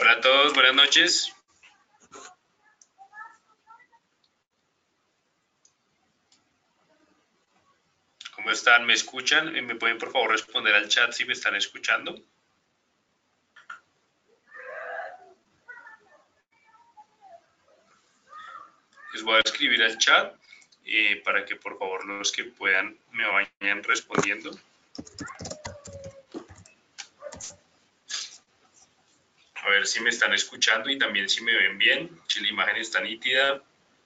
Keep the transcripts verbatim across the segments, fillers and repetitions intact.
Hola a todos, buenas noches. ¿Cómo están? ¿Me escuchan? ¿Me pueden por favor responder al chat si me están escuchando? Les voy a escribir al chat eh, para que por favor los que puedan me vayan respondiendo. A ver si me están escuchando y también si me ven bien, si la imagen está nítida.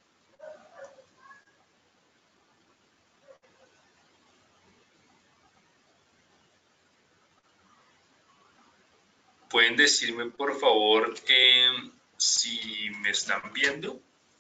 ¿Pueden decirme por favor eh, si me están viendo?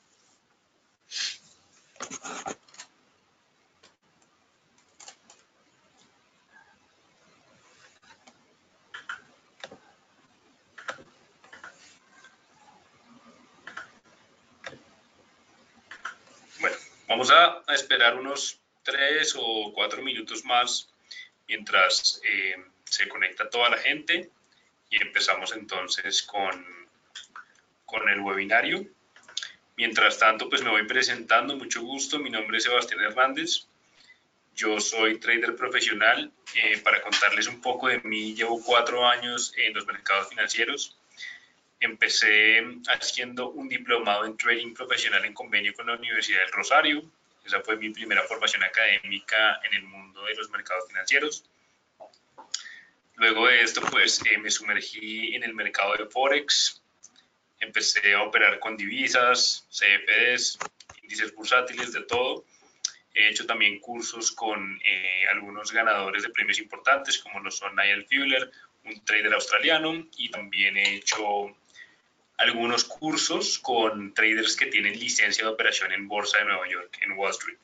Bueno, vamos a, a esperar unos tres o cuatro minutos más mientras eh, se conecta toda la gente y empezamos entonces con, con el webinario. Mientras tanto, pues me voy presentando, mucho gusto, mi nombre es Sebastián Hernández, yo soy trader profesional. Eh, para contarles un poco de mí, llevo cuatro años en los mercados financieros. Empecé haciendo un diplomado en trading profesional en convenio con la Universidad del Rosario. Esa fue mi primera formación académica en el mundo de los mercados financieros. Luego de esto, pues eh, me sumergí en el mercado de Forex. Empecé a operar con divisas, C F Ds, índices bursátiles, de todo. He hecho también cursos con eh, algunos ganadores de premios importantes, como lo son Nigel Fuller, un trader australiano, y también he hecho algunos cursos con traders que tienen licencia de operación en Bolsa de Nueva York, en Wall Street.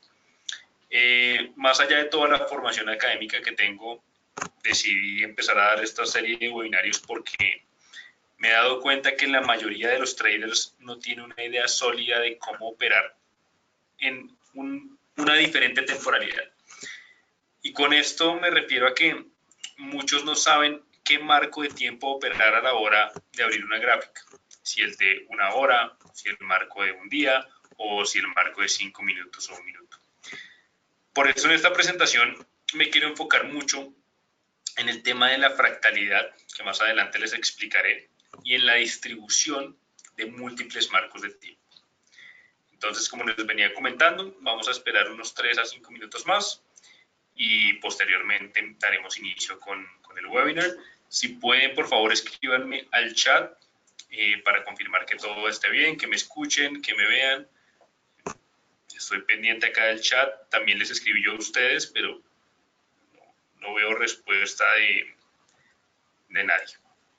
Eh, más allá de toda la formación académica que tengo, decidí empezar a dar esta serie de webinarios porque me he dado cuenta que la mayoría de los traders no tiene una idea sólida de cómo operar en un, una diferente temporalidad. Y con esto me refiero a que muchos no saben qué marco de tiempo operar a la hora de abrir una gráfica. Si el de una hora, si el marco de un día o si el marco de cinco minutos o un minuto. Por eso en esta presentación me quiero enfocar mucho en el tema de la fractalidad, que más adelante les explicaré, y en la distribución de múltiples marcos de tiempo. Entonces, como les venía comentando, vamos a esperar unos tres a cinco minutos más y posteriormente daremos inicio con, con el webinar. Si pueden, por favor, escríbanme al chat eh, para confirmar que todo esté bien, que me escuchen, que me vean. Estoy pendiente acá del chat, también les escribí yo a ustedes, pero no, no veo respuesta de, de nadie.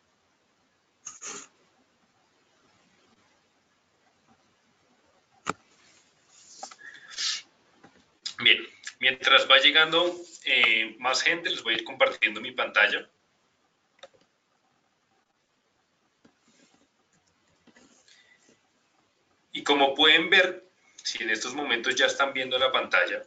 Bien, mientras va llegando eh, más gente, les voy a ir compartiendo mi pantalla. Y como pueden ver, si en estos momentos ya están viendo la pantalla,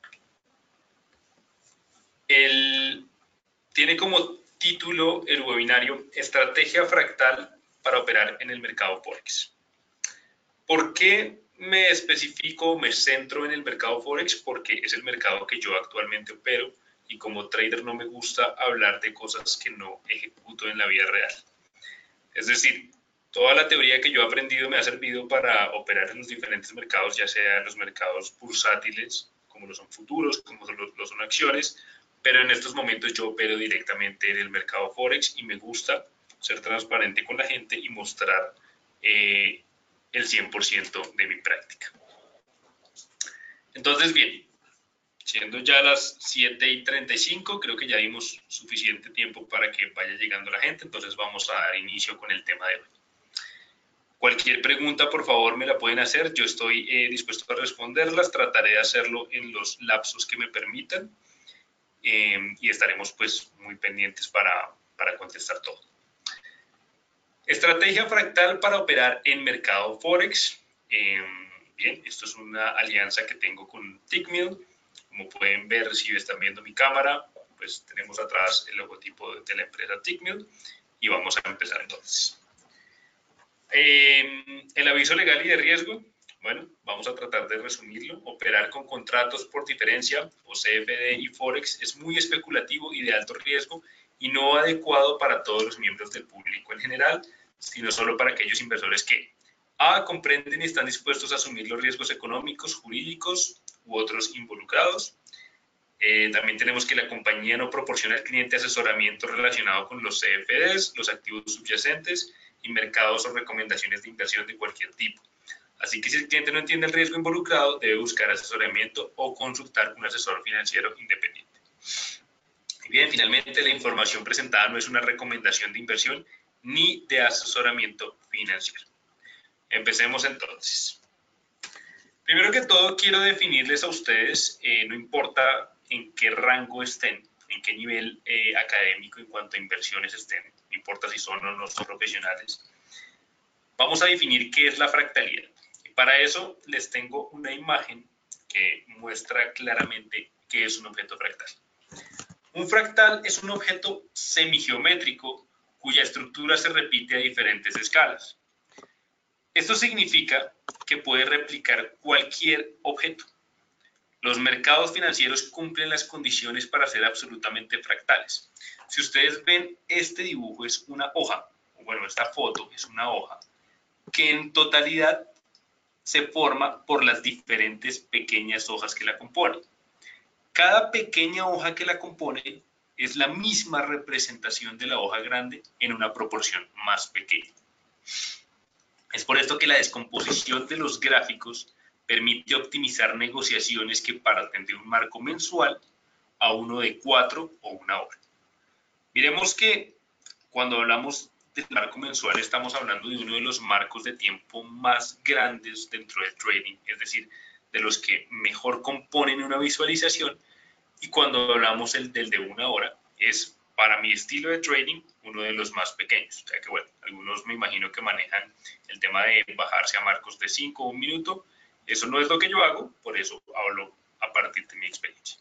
el, tiene como título el webinario Estrategia Fractal para operar en el mercado Forex. ¿Por qué me especifico, me centro en el mercado Forex? Porque es el mercado que yo actualmente opero y como trader no me gusta hablar de cosas que no ejecuto en la vida real. Es decir, toda la teoría que yo he aprendido me ha servido para operar en los diferentes mercados, ya sea en los mercados bursátiles, como lo son futuros, como lo son acciones, pero en estos momentos yo opero directamente en el mercado Forex y me gusta ser transparente con la gente y mostrar eh, el cien por ciento de mi práctica. Entonces, bien, siendo ya las siete y treinta y cinco, creo que ya dimos suficiente tiempo para que vaya llegando la gente, entonces vamos a dar inicio con el tema de hoy. Cualquier pregunta, por favor, me la pueden hacer. Yo estoy eh, dispuesto a responderlas. Trataré de hacerlo en los lapsos que me permitan eh, y estaremos pues muy pendientes para, para contestar todo. Estrategia fractal para operar en mercado Forex. Eh, bien, esto es una alianza que tengo con Tickmill. Como pueden ver, si están viendo mi cámara, pues tenemos atrás el logotipo de la empresa Tickmill y vamos a empezar entonces. Eh, el aviso legal y de riesgo, bueno, vamos a tratar de resumirlo. Operar con contratos por diferencia o C F D y Forex es muy especulativo y de alto riesgo y no adecuado para todos los miembros del público en general, sino solo para aquellos inversores que A, comprenden y están dispuestos a asumir los riesgos económicos, jurídicos u otros involucrados. Eh, también tenemos que la compañía no proporciona al cliente asesoramiento relacionado con los C F Ds, los activos subyacentes y mercados o recomendaciones de inversión de cualquier tipo. Así que si el cliente no entiende el riesgo involucrado, debe buscar asesoramiento o consultar con un asesor financiero independiente. Y bien, finalmente, la información presentada no es una recomendación de inversión ni de asesoramiento financiero. Empecemos entonces. Primero que todo, quiero definirles a ustedes, eh, no importa en qué rango estén, en qué nivel eh, académico en cuanto a inversiones estén, no importa si son o no son profesionales, vamos a definir qué es la fractalidad. Y para eso les tengo una imagen que muestra claramente qué es un objeto fractal. Un fractal es un objeto semigeométrico cuya estructura se repite a diferentes escalas. Esto significa que puede replicar cualquier objeto. Los mercados financieros cumplen las condiciones para ser absolutamente fractales. Si ustedes ven, este dibujo es una hoja, o bueno, esta foto es una hoja, que en totalidad se forma por las diferentes pequeñas hojas que la componen. Cada pequeña hoja que la compone es la misma representación de la hoja grande en una proporción más pequeña. Es por esto que la descomposición de los gráficos permite optimizar negociaciones que parten de un marco mensual a uno de cuatro o una hora. Miremos que cuando hablamos del marco mensual estamos hablando de uno de los marcos de tiempo más grandes dentro del trading, es decir, de los que mejor componen una visualización, y cuando hablamos el del de una hora es, para mi estilo de trading, uno de los más pequeños. O sea que, bueno, algunos me imagino que manejan el tema de bajarse a marcos de cinco o un minuto. Eso no es lo que yo hago, por eso hablo a partir de mi experiencia.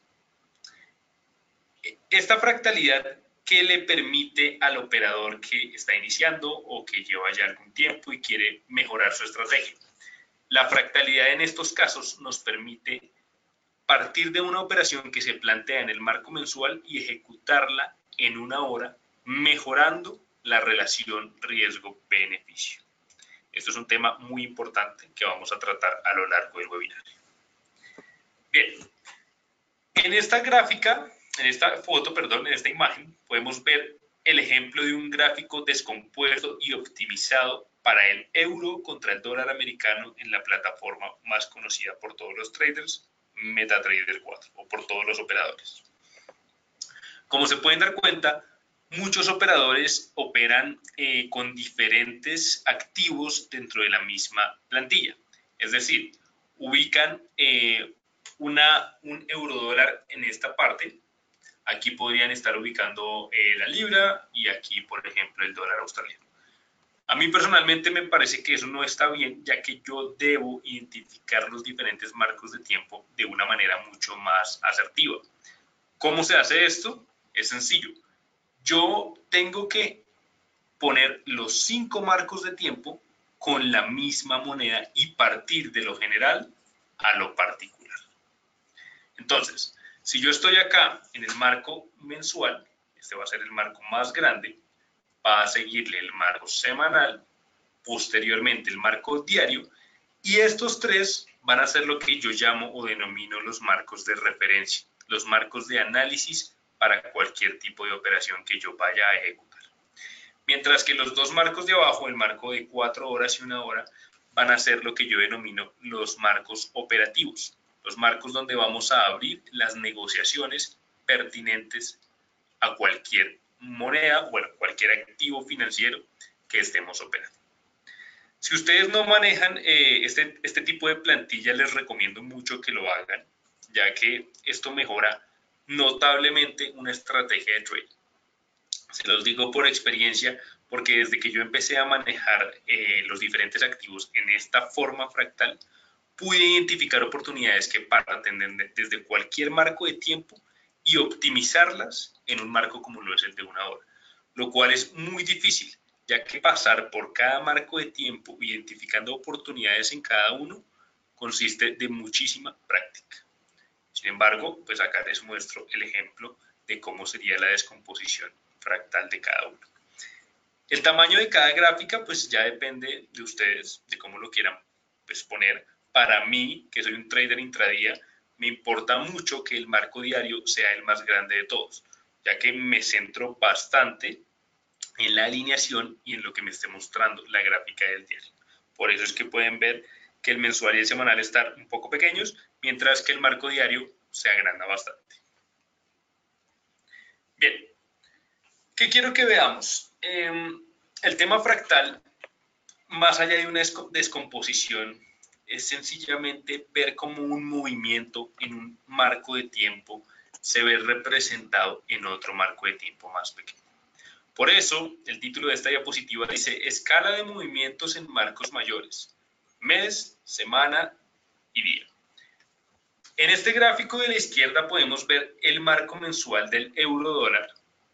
Esta fractalidad, ¿qué le permite al operador que está iniciando o que lleva ya algún tiempo y quiere mejorar su estrategia? La fractalidad en estos casos nos permite partir de una operación que se plantea en el marco mensual y ejecutarla en una hora, mejorando la relación riesgo-beneficio. Esto es un tema muy importante que vamos a tratar a lo largo del webinar. Bien, en esta gráfica, en esta foto, perdón, en esta imagen, podemos ver el ejemplo de un gráfico descompuesto y optimizado para el euro contra el dólar americano en la plataforma más conocida por todos los traders, MetaTrader cuatro, o por todos los operadores. Como se pueden dar cuenta, muchos operadores operan eh, con diferentes activos dentro de la misma plantilla. Es decir, ubican eh, una, un euro dólar en esta parte. Aquí podrían estar ubicando eh, la libra y aquí, por ejemplo, el dólar australiano. A mí personalmente me parece que eso no está bien, ya que yo debo identificar los diferentes marcos de tiempo de una manera mucho más asertiva. ¿Cómo se hace esto? Es sencillo. Yo tengo que poner los cinco marcos de tiempo con la misma moneda y partir de lo general a lo particular. Entonces, si yo estoy acá en el marco mensual, este va a ser el marco más grande, va a seguirle el marco semanal, posteriormente el marco diario, y estos tres van a ser lo que yo llamo o denomino los marcos de referencia, los marcos de análisis para cualquier tipo de operación que yo vaya a ejecutar. Mientras que los dos marcos de abajo, el marco de cuatro horas y una hora, van a ser lo que yo denomino los marcos operativos, los marcos donde vamos a abrir las negociaciones pertinentes a cualquier moneda, bueno, cualquier activo financiero que estemos operando. Si ustedes no manejan eh, este, este tipo de plantilla, les recomiendo mucho que lo hagan, ya que esto mejora notablemente una estrategia de trading. Se los digo por experiencia, porque desde que yo empecé a manejar eh, los diferentes activos en esta forma fractal, pude identificar oportunidades que parten de, desde cualquier marco de tiempo y optimizarlas en un marco como lo es el de una hora, lo cual es muy difícil. ya que pasar por cada marco de tiempo identificando oportunidades en cada uno consiste de muchísima práctica. Sin embargo, pues acá les muestro el ejemplo de cómo sería la descomposición fractal de cada uno. El tamaño de cada gráfica pues ya depende de ustedes, de cómo lo quieran pues, poner. Para mí, que soy un trader intradía, me importa mucho que el marco diario sea el más grande de todos, ya que me centro bastante en la alineación y en lo que me esté mostrando la gráfica del diario. Por eso es que pueden ver que el mensual y el semanal están un poco pequeños, mientras que el marco diario se agranda bastante. Bien, ¿qué quiero que veamos? Eh, el tema fractal, más allá de una descomposición, es sencillamente ver cómo un movimiento en un marco de tiempo se ve representado en otro marco de tiempo más pequeño. Por eso, el título de esta diapositiva dice escala de movimientos en marcos mayores, mes, semana y día. En este gráfico de la izquierda podemos ver el marco mensual del euro dólar.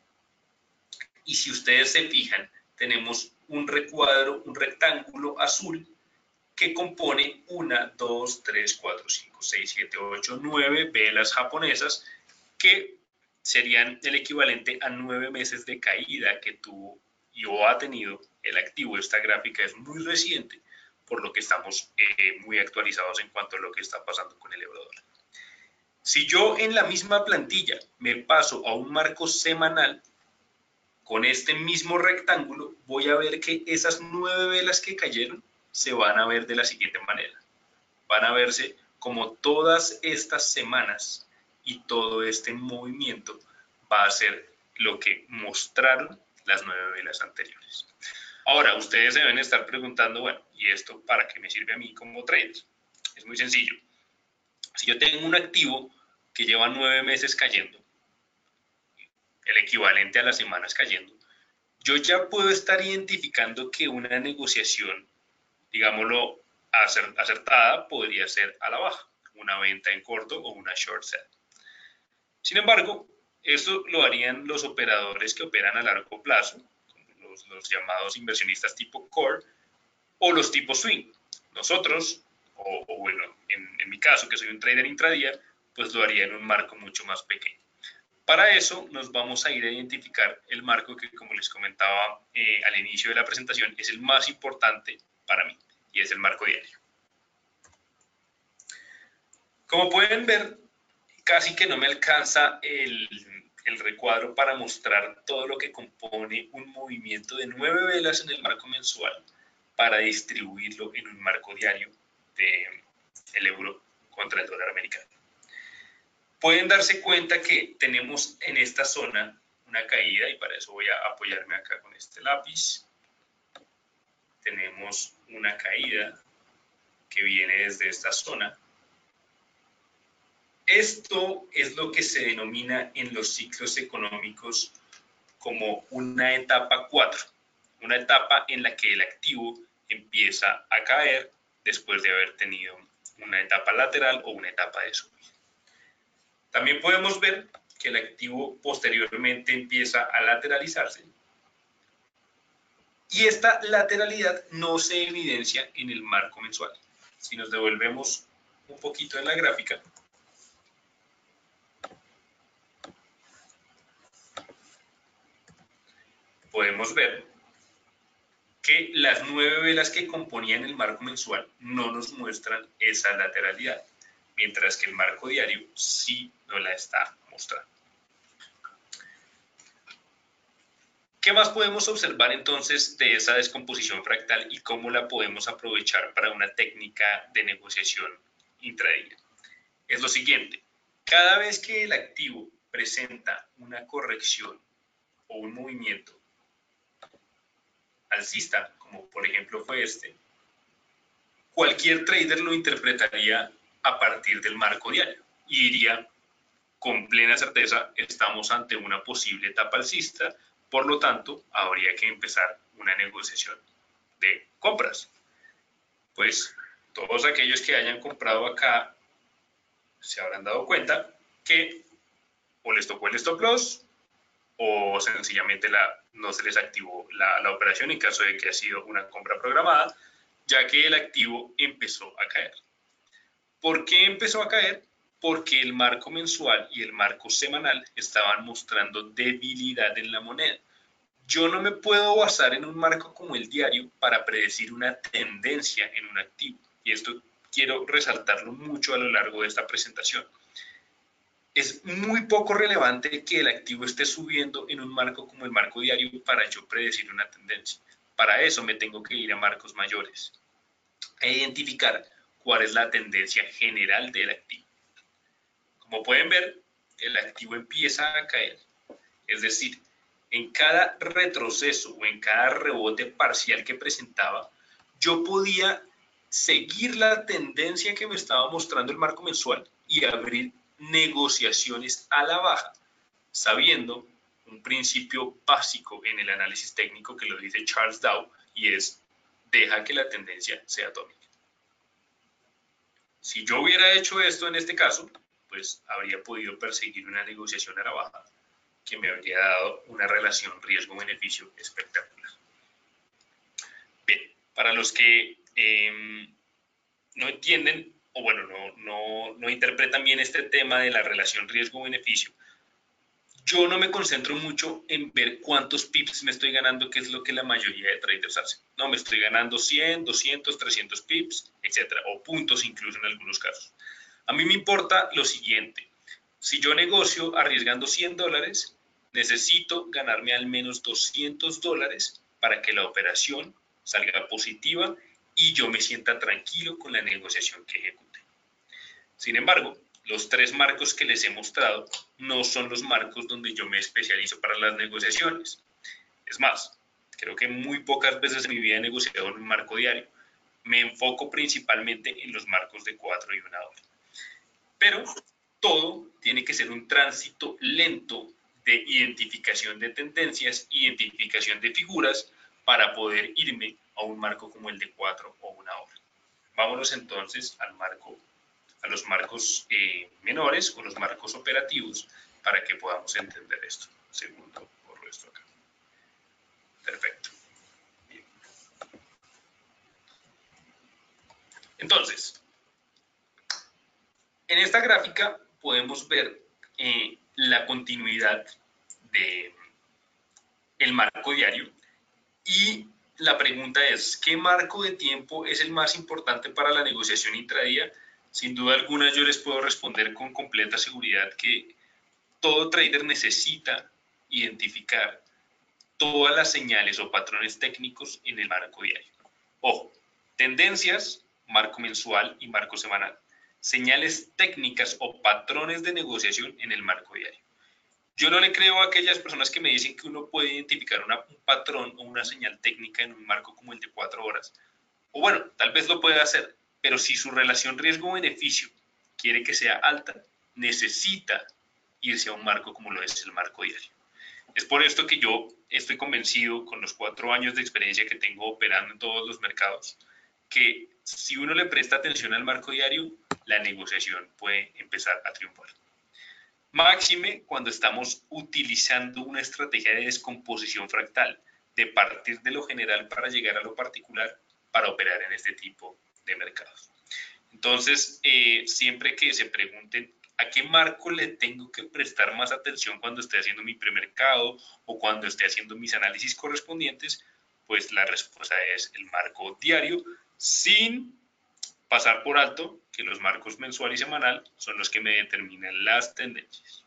Y si ustedes se fijan, tenemos un recuadro, un rectángulo azul que compone una, dos, tres, cuatro, cinco, seis, siete, ocho, nueve velas japonesas que serían el equivalente a nueve meses de caída que tuvo y o ha tenido el activo. Esta gráfica es muy reciente, por lo que estamos eh, muy actualizados en cuanto a lo que está pasando con el euro dólar. Si yo en la misma plantilla me paso a un marco semanal, con este mismo rectángulo voy a ver que esas nueve velas que cayeron se van a ver de la siguiente manera. Van a verse como todas estas semanas y todo este movimiento va a ser lo que mostraron las nueve velas anteriores. Ahora, ustedes se deben estar preguntando, bueno, ¿y esto para qué me sirve a mí como trader? Es muy sencillo. Si yo tengo un activo que lleva nueve meses cayendo, el equivalente a las semanas cayendo, yo ya puedo estar identificando que una negociación, digámoslo, acertada podría ser a la baja, una venta en corto o una short sell. Sin embargo, esto lo harían los operadores que operan a largo plazo, los, los llamados inversionistas tipo core o los tipos swing. Nosotros, o, o bueno, en, en mi caso que soy un trader intradía, pues lo haría en un marco mucho más pequeño. Para eso nos vamos a ir a identificar el marco que, como les comentaba eh, al inicio de la presentación, es el más importante para mí y es el marco diario. Como pueden ver, casi que no me alcanza el, el recuadro para mostrar todo lo que compone un movimiento de nueve velas en el marco mensual para distribuirlo en un marco diario del euro contra el dólar americano. Pueden darse cuenta que tenemos en esta zona una caída y para eso voy a apoyarme acá con este lápiz. Tenemos una caída que viene desde esta zona. Esto es lo que se denomina en los ciclos económicos como una etapa cuatro, una etapa en la que el activo empieza a caer después de haber tenido una etapa lateral o una etapa de subida. También podemos ver que el activo posteriormente empieza a lateralizarse y esta lateralidad no se evidencia en el marco mensual. Si nos devolvemos un poquito en la gráfica, podemos ver que las nueve velas que componían el marco mensual no nos muestran esa lateralidad, mientras que el marco diario sí nos la está mostrando. ¿Qué más podemos observar entonces de esa descomposición fractal y cómo la podemos aprovechar para una técnica de negociación intradía? Es lo siguiente, cada vez que el activo presenta una corrección o un movimiento alcista, como por ejemplo fue este, cualquier trader lo interpretaría a partir del marco diario y diría con plena certeza estamos ante una posible etapa alcista, por lo tanto habría que empezar una negociación de compras. Pues todos aquellos que hayan comprado acá se habrán dado cuenta que o les tocó el stop loss o sencillamente la, no se les activó la, la operación en caso de que haya sido una compra programada, ya que el activo empezó a caer. ¿Por qué empezó a caer? Porque el marco mensual y el marco semanal estaban mostrando debilidad en la moneda. Yo no me puedo basar en un marco como el diario para predecir una tendencia en un activo. Y esto quiero resaltarlo mucho a lo largo de esta presentación. Es muy poco relevante que el activo esté subiendo en un marco como el marco diario para yo predecir una tendencia. Para eso me tengo que ir a marcos mayores e identificar cuál es la tendencia general del activo. Como pueden ver, el activo empieza a caer. Es decir, en cada retroceso o en cada rebote parcial que presentaba, yo podía seguir la tendencia que me estaba mostrando el marco mensual y abrir negociaciones a la baja, sabiendo un principio básico en el análisis técnico que lo dice Charles Dow, y es: deja que la tendencia sea atómica. Si yo hubiera hecho esto en este caso, pues habría podido perseguir una negociación a la baja que me habría dado una relación riesgo-beneficio espectacular. Bien, para los que eh, no entienden, o bueno, no, no, no interpretan bien este tema de la relación riesgo-beneficio, yo no me concentro mucho en ver cuántos pips me estoy ganando, que es lo que la mayoría de traders hacen. No, me estoy ganando cien, doscientos, trescientos pips, etcétera, o puntos incluso en algunos casos. A mí me importa lo siguiente: si yo negocio arriesgando cien dólares, necesito ganarme al menos doscientos dólares para que la operación salga positiva y yo me sienta tranquilo con la negociación que ejecute. Sin embargo, los tres marcos que les he mostrado no son los marcos donde yo me especializo para las negociaciones. Es más, creo que muy pocas veces en mi vida he negociado en un marco diario. Me enfoco principalmente en los marcos de cuatro y una hora. Pero todo tiene que ser un tránsito lento de identificación de tendencias, identificación de figuras, para poder irme a un marco como el de cuatro o una hora. Vámonos entonces al marco a los marcos eh, menores o los marcos operativos para que podamos entender esto. Segundo, borro esto acá. Perfecto. Bien. Entonces, en esta gráfica podemos ver eh, la continuidad de el marco diario, y la pregunta es: ¿qué marco de tiempo es el más importante para la negociación intradía? Sin duda alguna yo les puedo responder con completa seguridad que todo trader necesita identificar todas las señales o patrones técnicos en el marco diario. Ojo, tendencias, marco mensual y marco semanal. Señales técnicas o patrones de negociación en el marco diario. Yo no le creo a aquellas personas que me dicen que uno puede identificar una, un patrón o una señal técnica en un marco como el de cuatro horas. O bueno, tal vez lo pueda hacer, pero si su relación riesgo-beneficio quiere que sea alta, necesita irse a un marco como lo es el marco diario. Es por esto que yo estoy convencido, con los cuatro años de experiencia que tengo operando en todos los mercados, que si uno le presta atención al marco diario, la negociación puede empezar a triunfar. Máxime cuando estamos utilizando una estrategia de descomposición fractal, de partir de lo general para llegar a lo particular, para operar en este tipo de mercados. Entonces, eh, siempre que se pregunten a qué marco le tengo que prestar más atención cuando esté haciendo mi premercado o cuando esté haciendo mis análisis correspondientes, pues la respuesta es el marco diario, sin pasar por alto que los marcos mensual y semanal son los que me determinan las tendencias.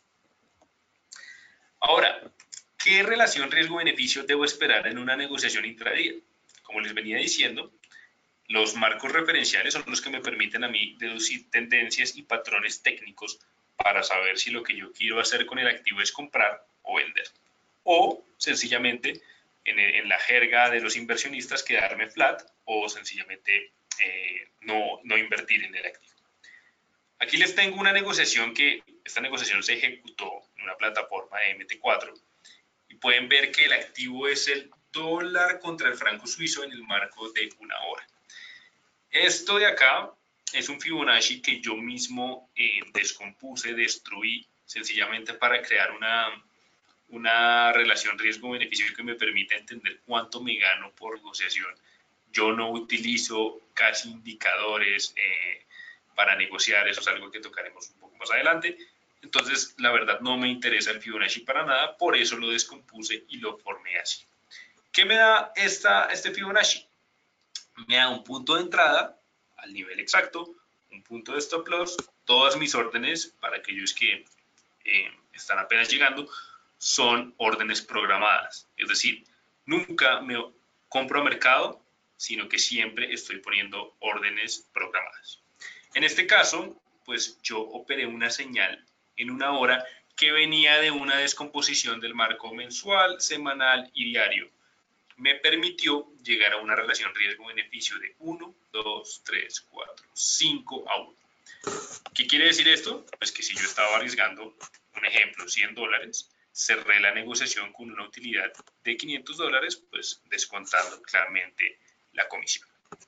Ahora, ¿qué relación riesgo-beneficio debo esperar en una negociación intradía? Como les venía diciendo, los marcos referenciales son los que me permiten a mí deducir tendencias y patrones técnicos para saber si lo que yo quiero hacer con el activo es comprar o vender. O sencillamente, en, en la jerga de los inversionistas, quedarme flat o sencillamente eh, no, no invertir en el activo. Aquí les tengo una negociación que, esta negociación se ejecutó en una plataforma de M T cuatro y pueden ver que el activo es el dólar contra el franco suizo en el marco de una hora. Esto de acá es un Fibonacci que yo mismo eh, descompuse, destruí, sencillamente para crear una, una relación riesgo-beneficio que me permita entender cuánto me gano por negociación. Yo no utilizo casi indicadores eh, para negociar, eso es algo que tocaremos un poco más adelante. Entonces, la verdad, no me interesa el Fibonacci para nada, por eso lo descompuse y lo formé así. ¿Qué me da esta, este Fibonacci? Me da un punto de entrada al nivel exacto, un punto de stop loss, todas mis órdenes, para aquellos que eh, están apenas llegando, son órdenes programadas. Es decir, nunca me compro a mercado, sino que siempre estoy poniendo órdenes programadas. En este caso, pues yo operé una señal en una hora que venía de una descomposición del marco mensual, semanal y diario. Me permitió llegar a una relación riesgo-beneficio de uno, dos, tres, cuatro, cinco a uno. ¿Qué quiere decir esto? Pues que si yo estaba arriesgando, un ejemplo, cien dólares, cerré la negociación con una utilidad de quinientos dólares, pues descontando claramente la comisión.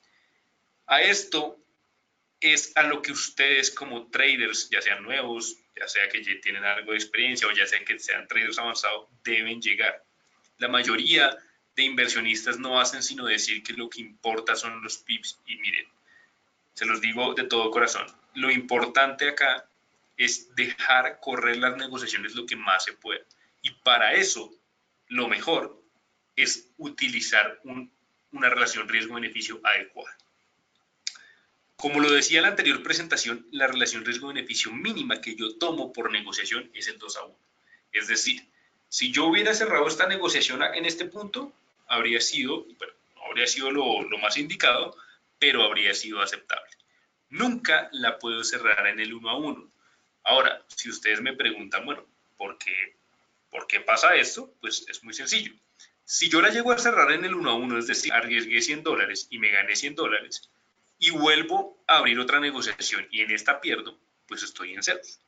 A esto es a lo que ustedes como traders, ya sean nuevos, ya sea que ya tienen algo de experiencia o ya sea que sean traders avanzados, deben llegar. La mayoría de inversionistas no hacen sino decir que lo que importa son los pips y miren, se los digo de todo corazón, lo importante acá es dejar correr las negociaciones lo que más se pueda y para eso lo mejor es utilizar un, una relación riesgo-beneficio adecuada. Como lo decía en la anterior presentación, la relación riesgo-beneficio mínima que yo tomo por negociación es el dos a uno. Es decir, si yo hubiera cerrado esta negociación en este punto, habría sido, bueno, no habría sido lo, lo más indicado, pero habría sido aceptable. Nunca la puedo cerrar en el uno a uno. Ahora, si ustedes me preguntan, bueno, ¿por qué, ¿por qué pasa esto? Pues es muy sencillo. Si yo la llego a cerrar en el uno a uno, es decir, arriesgué cien dólares y me gané cien dólares, y vuelvo a abrir otra negociación y en esta pierdo, pues estoy en ceros.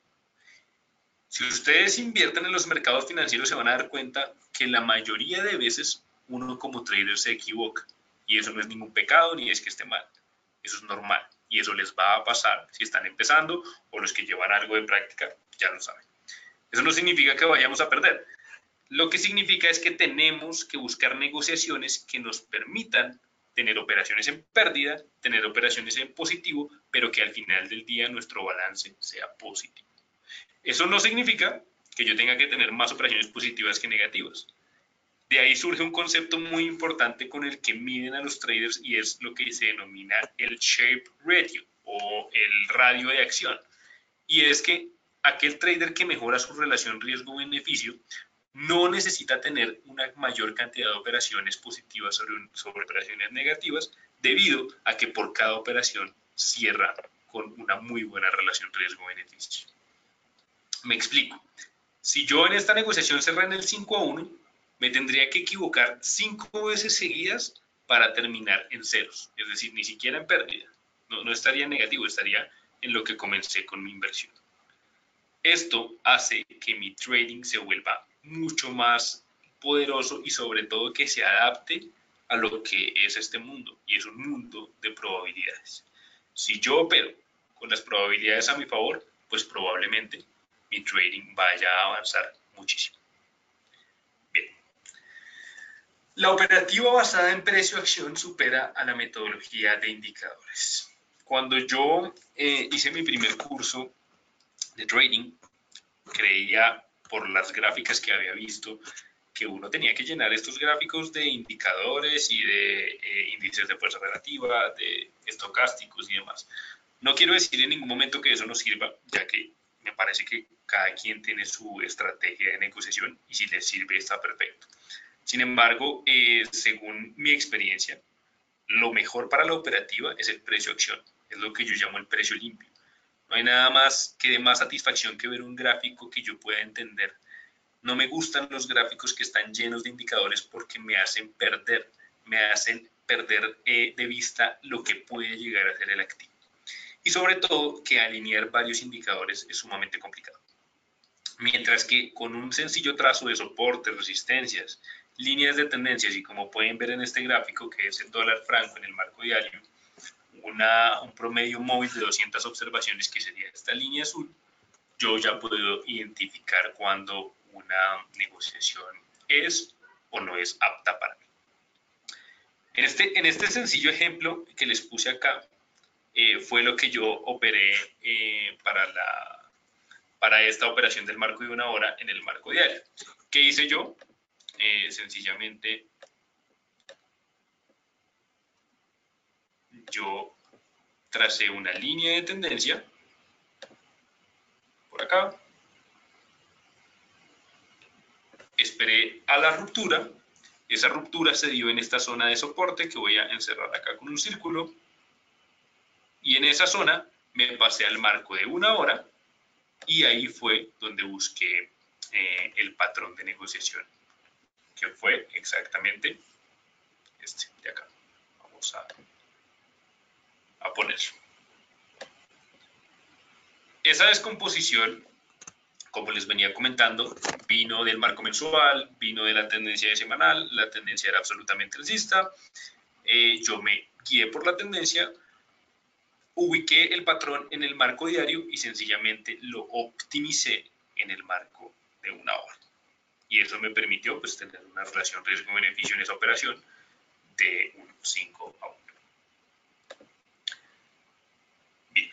Si ustedes invierten en los mercados financieros se van a dar cuenta que la mayoría de veces uno como trader se equivoca y eso no es ningún pecado ni es que esté mal, eso es normal y eso les va a pasar si están empezando o los que llevan algo de práctica ya lo saben. Eso no significa que vayamos a perder, lo que significa es que tenemos que buscar negociaciones que nos permitan tener operaciones en pérdida, tener operaciones en positivo, pero que al final del día nuestro balance sea positivo. Eso no significa que yo tenga que tener más operaciones positivas que negativas. De ahí surge un concepto muy importante con el que miden a los traders y es lo que se denomina el Shape Radio o el radio de acción. Y es que aquel trader que mejora su relación riesgo-beneficio no necesita tener una mayor cantidad de operaciones positivas sobre, sobre operaciones negativas debido a que por cada operación cierra con una muy buena relación riesgo-beneficio. Me explico. Si yo en esta negociación cerré en el cinco a uno, me tendría que equivocar cinco veces seguidas para terminar en ceros, es decir, ni siquiera en pérdida. No, no estaría en negativo, estaría en lo que comencé con mi inversión. Esto hace que mi trading se vuelva mucho más poderoso y sobre todo que se adapte a lo que es este mundo y es un mundo de probabilidades. Si yo opero con las probabilidades a mi favor, pues probablemente mi trading vaya a avanzar muchísimo. Bien. La operativa basada en precio-acción supera a la metodología de indicadores. Cuando yo eh, hice mi primer curso de trading, creía por las gráficas que había visto que uno tenía que llenar estos gráficos de indicadores y de eh, índices de fuerza relativa, de estocásticos y demás. No quiero decir en ningún momento que eso no sirva, ya que me parece que cada quien tiene su estrategia de negociación y si les sirve está perfecto. Sin embargo, eh, según mi experiencia, lo mejor para la operativa es el precio-acción, es lo que yo llamo el precio limpio. No hay nada más que de más satisfacción que ver un gráfico que yo pueda entender. No me gustan los gráficos que están llenos de indicadores porque me hacen perder, me hacen perder eh, de vista lo que puede llegar a ser el activo. Y sobre todo que alinear varios indicadores es sumamente complicado. Mientras que con un sencillo trazo de soportes, resistencias, líneas de tendencias y como pueden ver en este gráfico que es el dólar franco en el marco diario, Una, un promedio móvil de doscientas observaciones que sería esta línea azul, yo ya puedo identificar cuando una negociación es o no es apta para mí. En este, en este sencillo ejemplo que les puse acá, eh, fue lo que yo operé eh, para, la, para esta operación del marco de una hora en el marco diario. ¿Qué hice yo? Eh, sencillamente, yo tracé una línea de tendencia por acá, esperé a la ruptura, esa ruptura se dio en esta zona de soporte que voy a encerrar acá con un círculo, y en esa zona me pasé al marco de una hora y ahí fue donde busqué eh, el patrón de negociación, que fue exactamente este de acá. Vamos a, a ponerlo. Esa descomposición, como les venía comentando, vino del marco mensual, vino de la tendencia de semanal, la tendencia era absolutamente alcista, eh, yo me guié por la tendencia, ubiqué el patrón en el marco diario y sencillamente lo optimicé en el marco de una hora. Y eso me permitió pues, tener una relación riesgo-beneficio en esa operación de un cinco a uno. Bien.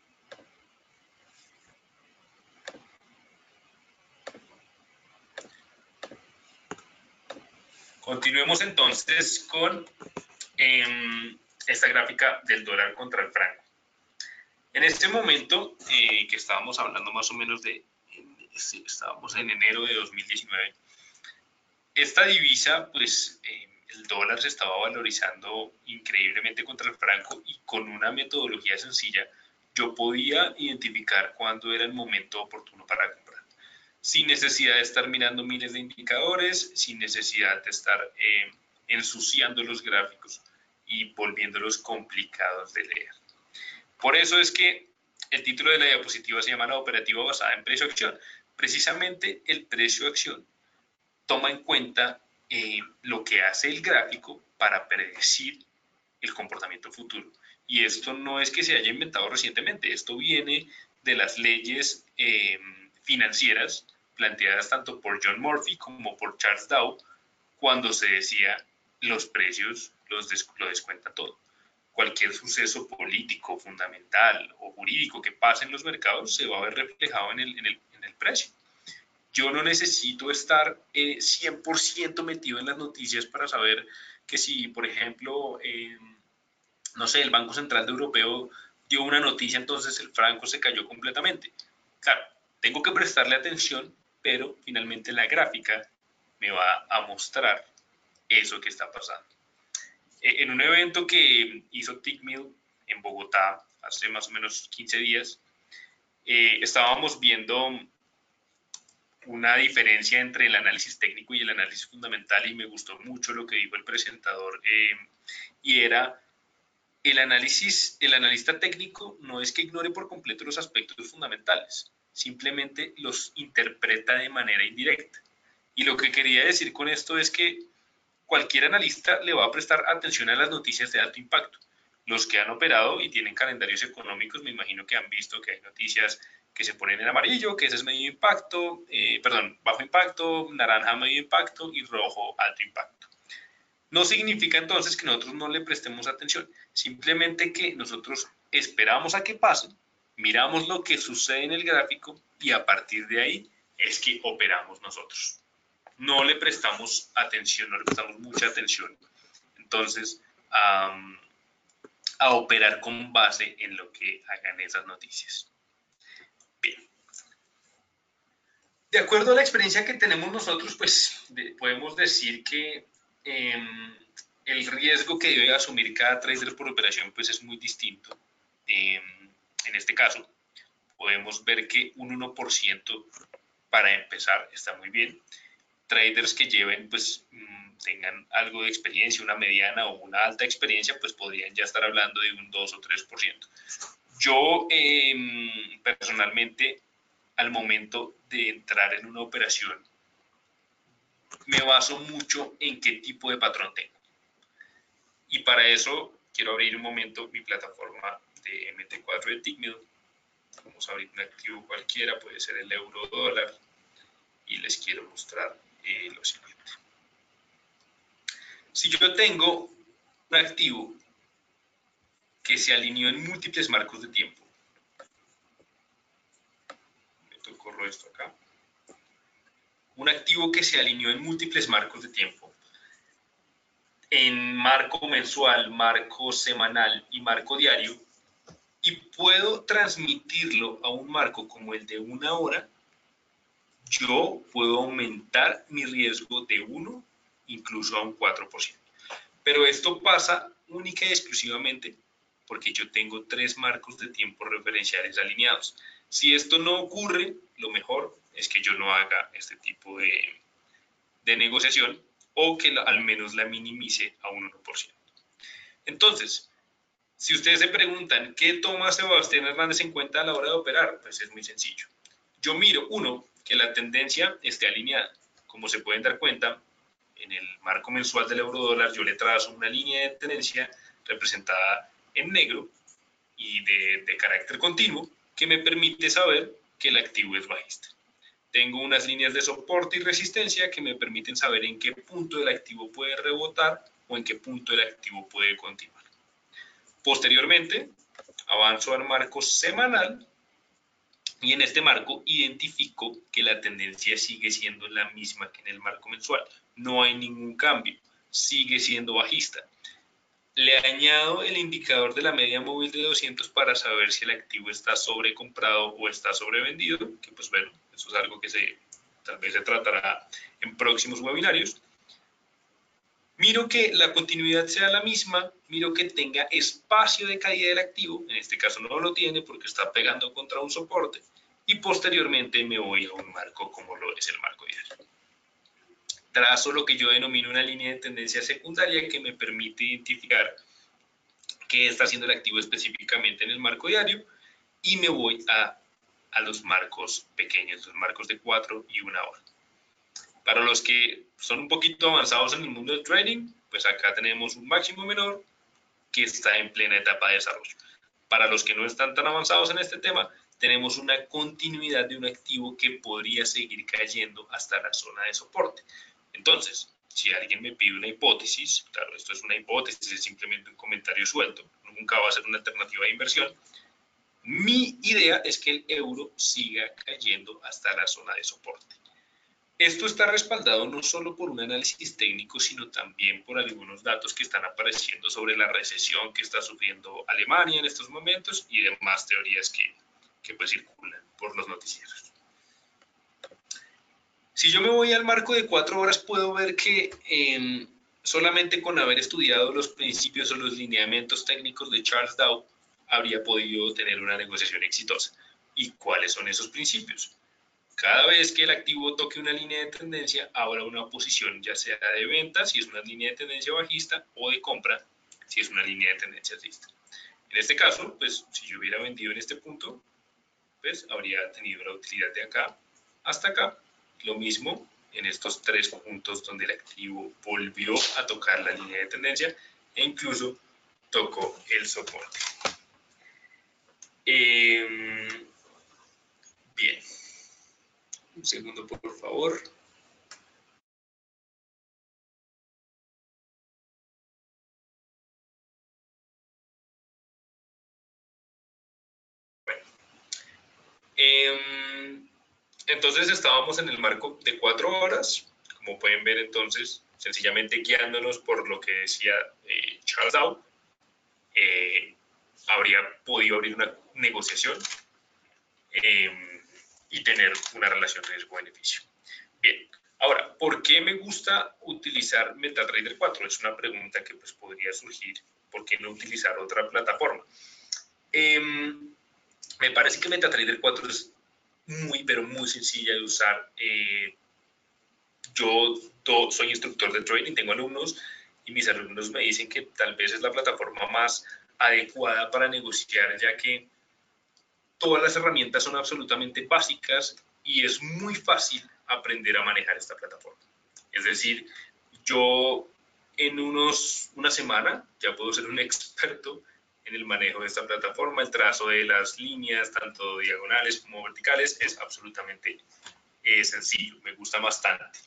Continuemos entonces con eh, esta gráfica del dólar contra el franco. En este momento, eh, que estábamos hablando más o menos de, sí, estábamos en enero de dos mil diecinueve, esta divisa, pues eh, el dólar se estaba valorizando increíblemente contra el franco y con una metodología sencilla, yo podía identificar cuándo era el momento oportuno para comprar, sin necesidad de estar mirando miles de indicadores, sin necesidad de estar eh, ensuciando los gráficos y volviéndolos complicados de leer. Por eso es que el título de la diapositiva se llama la operativa basada en precio-acción. Precisamente el precio-acción toma en cuenta eh, lo que hace el gráfico para predecir el comportamiento futuro. Y esto no es que se haya inventado recientemente, esto viene de las leyes eh, financieras planteadas tanto por John Murphy como por Charles Dow, cuando se decía los precios los des lo descuenta todo. Cualquier suceso político, fundamental o jurídico que pase en los mercados se va a ver reflejado en el, en el, en el precio. Yo no necesito estar eh, cien por ciento metido en las noticias para saber que si, por ejemplo, eh, no sé, el Banco Central de Europeo dio una noticia, entonces el franco se cayó completamente. Claro, tengo que prestarle atención, pero finalmente la gráfica me va a mostrar eso que está pasando. En un evento que hizo Tickmill en Bogotá hace más o menos quince días, eh, estábamos viendo una diferencia entre el análisis técnico y el análisis fundamental y me gustó mucho lo que dijo el presentador eh, y era el análisis, el analista técnico no es que ignore por completo los aspectos fundamentales, simplemente los interpreta de manera indirecta. Y lo que quería decir con esto es que cualquier analista le va a prestar atención a las noticias de alto impacto. Los que han operado y tienen calendarios económicos, me imagino que han visto que hay noticias que se ponen en amarillo, que ese es medio impacto, eh, perdón, bajo impacto, naranja medio impacto y rojo alto impacto. No significa entonces que nosotros no le prestemos atención, simplemente que nosotros esperamos a que pase, miramos lo que sucede en el gráfico y a partir de ahí es que operamos nosotros. No le prestamos atención, no le prestamos mucha atención, entonces, um, a operar con base en lo que hagan esas noticias. Bien. De acuerdo a la experiencia que tenemos nosotros, pues de, podemos decir que eh, el riesgo que debe asumir cada trader por operación pues es muy distinto. Eh, en este caso, podemos ver que un uno por ciento para empezar está muy bien. Traders que lleven, pues tengan algo de experiencia, una mediana o una alta experiencia, pues podrían ya estar hablando de un dos o tres por ciento. Yo eh, personalmente, al momento de entrar en una operación, me baso mucho en qué tipo de patrón tengo. Y para eso quiero abrir un momento mi plataforma de M T cuatro de Tickmill. Vamos a abrir un activo cualquiera, puede ser el euro dólar. y les quiero mostrar eh, lo siguiente. Si yo tengo un activo que se alineó en múltiples marcos de tiempo, meto, corro esto acá, un activo que se alineó en múltiples marcos de tiempo, en marco mensual, marco semanal y marco diario, y puedo transmitirlo a un marco como el de una hora, yo puedo aumentar mi riesgo de uno, incluso a un cuatro por ciento. Pero esto pasa única y exclusivamente porque yo tengo tres marcos de tiempo referenciales alineados. Si esto no ocurre, lo mejor es que yo no haga este tipo de, de negociación o que la, al menos la minimice a un uno por ciento. Entonces, si ustedes se preguntan qué toma Sebastián Hernández en cuenta a la hora de operar, pues es muy sencillo. Yo miro, uno, que la tendencia esté alineada. Como se pueden dar cuenta, en el marco mensual del euro dólar yo le trazo una línea de tendencia representada en negro y de, de carácter continuo que me permite saber que el activo es bajista. Tengo unas líneas de soporte y resistencia que me permiten saber en qué punto el activo puede rebotar o en qué punto el activo puede continuar. Posteriormente, avanzo al marco semanal y en este marco identifico que la tendencia sigue siendo la misma que en el marco mensual. No hay ningún cambio, sigue siendo bajista. Le añado el indicador de la media móvil de doscientos para saber si el activo está sobrecomprado o está sobrevendido, que pues bueno, eso es algo que se, tal vez se tratará en próximos webinarios. Miro que la continuidad sea la misma, miro que tenga espacio de caída del activo, en este caso no lo tiene porque está pegando contra un soporte, y posteriormente me voy a un marco como lo es el marco diario. Trazo lo que yo denomino una línea de tendencia secundaria que me permite identificar qué está haciendo el activo específicamente en el marco diario y me voy a, a los marcos pequeños, los marcos de cuatro y una hora. Para los que son un poquito avanzados en el mundo del trading, pues acá tenemos un máximo menor que está en plena etapa de desarrollo. Para los que no están tan avanzados en este tema, tenemos una continuidad de un activo que podría seguir cayendo hasta la zona de soporte. Entonces, si alguien me pide una hipótesis, claro, esto es una hipótesis, es simplemente un comentario suelto, nunca va a ser una alternativa de inversión. Mi idea es que el euro siga cayendo hasta la zona de soporte. Esto está respaldado no solo por un análisis técnico, sino también por algunos datos que están apareciendo sobre la recesión que está sufriendo Alemania en estos momentos y demás teorías que, que pues circulan por los noticieros. Si yo me voy al marco de cuatro horas, puedo ver que eh, solamente con haber estudiado los principios o los lineamientos técnicos de Charles Dow, habría podido tener una negociación exitosa. ¿Y cuáles son esos principios? Cada vez que el activo toque una línea de tendencia, habrá una posición ya sea de venta, si es una línea de tendencia bajista, o de compra, si es una línea de tendencia alcista. En este caso, pues si yo hubiera vendido en este punto, pues habría tenido la utilidad de acá hasta acá. Lo mismo en estos tres puntos donde el activo volvió a tocar la línea de tendencia e incluso tocó el soporte. Eh, bien. Un segundo, por favor. Bueno. Eh, entonces estábamos en el marco de cuatro horas. Como pueden ver, entonces, sencillamente guiándonos por lo que decía eh, Charles Dow, eh, habría podido abrir una negociación eh, y tener una relación riesgo-beneficio. Bien. Ahora, ¿por qué me gusta utilizar MetaTrader cuatro? Es una pregunta que pues, podría surgir. ¿Por qué no utilizar otra plataforma? Eh, me parece que MetaTrader cuatro es muy, pero muy sencilla de usar. Eh, yo to, soy instructor de trading, tengo alumnos y mis alumnos me dicen que tal vez es la plataforma más adecuada para negociar, ya que todas las herramientas son absolutamente básicas y es muy fácil aprender a manejar esta plataforma. Es decir, yo en unos, una semana ya puedo ser un experto en el manejo de esta plataforma. El trazo de las líneas, tanto diagonales como verticales, es absolutamente eh, sencillo, me gusta bastante.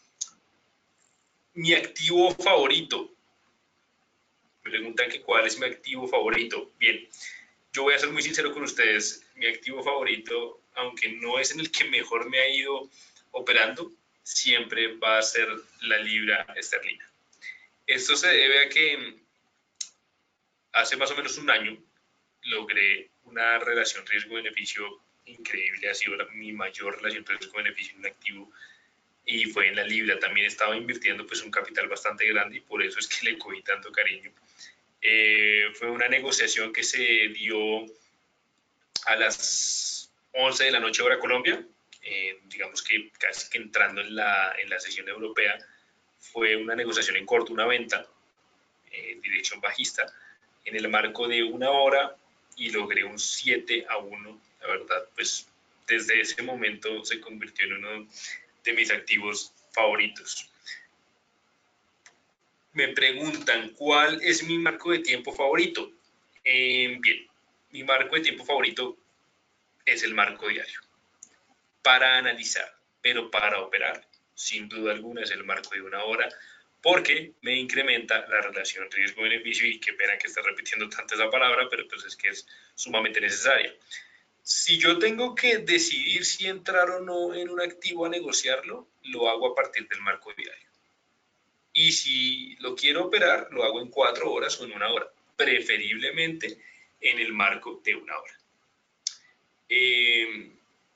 Mi activo favorito. Me preguntan que cuál es mi activo favorito. Bien, yo voy a ser muy sincero con ustedes. Mi activo favorito, aunque no es en el que mejor me ha ido operando, siempre va a ser la libra esterlina. Esto se debe a que hace más o menos un año logré una relación riesgo-beneficio increíble. Ha sido la, mi mayor relación riesgo-beneficio en un activo y fue en la libra. También estaba invirtiendo pues un capital bastante grande y por eso es que le cogí tanto cariño. Eh, fue una negociación que se dio a las once de la noche hora Colombia, eh, digamos que casi que entrando en la, en la sesión europea. Fue una negociación en corto, una venta, eh, dirección bajista, en el marco de una hora y logré un siete a uno. La verdad, pues desde ese momento se convirtió en uno de mis activos favoritos. Me preguntan, ¿cuál es mi marco de tiempo favorito? Eh, bien, mi marco de tiempo favorito es el marco diario. Para analizar, pero para operar, sin duda alguna es el marco de una hora, porque me incrementa la relación riesgo-beneficio y qué pena que esté repitiendo tanto esa palabra, pero pues es que es sumamente necesaria. Si yo tengo que decidir si entrar o no en un activo a negociarlo, lo hago a partir del marco diario. Y si lo quiero operar, lo hago en cuatro horas o en una hora, preferiblemente en el marco de una hora. Eh,